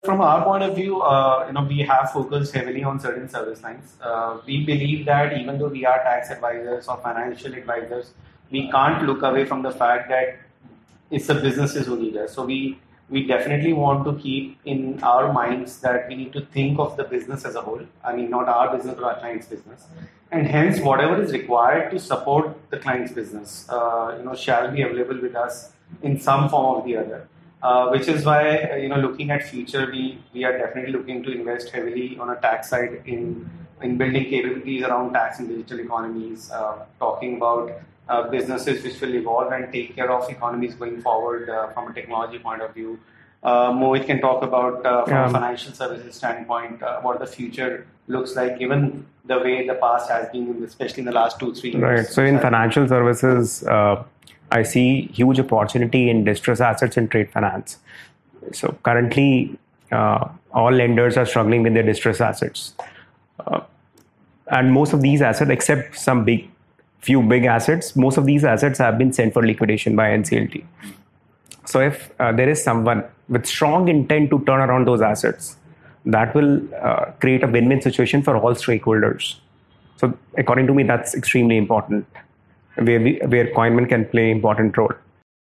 From our point of view, we have focused heavily on certain service lines. We believe that even though we are tax advisors or financial advisors, we can't look away from the fact that it's the businesses who need us. So we definitely want to keep in our minds that we need to think of the business as a whole. I mean, not our business, but our client's business. And hence, whatever is required to support the client's business, shall be available with us in some form or the other. Which is why, looking at future, we are definitely looking to invest heavily on a tax side in building capabilities around tax and digital economies, talking about businesses which will evolve and take care of economies going forward from a technology point of view. Mohit can talk about from a financial services standpoint what the future looks like, given the way the past has been, especially in the last 2-3 years. Right. So in financial services, I see huge opportunity in distressed assets and trade finance. So currently, all lenders are struggling with their distressed assets, and most of these assets, except some few big assets, most of these assets have been sent for liquidation by NCLT. So if there is someone with strong intent to turn around those assets, that will create a win-win situation for all stakeholders. So according to me, that's extremely important, where Coinmen can play an important role.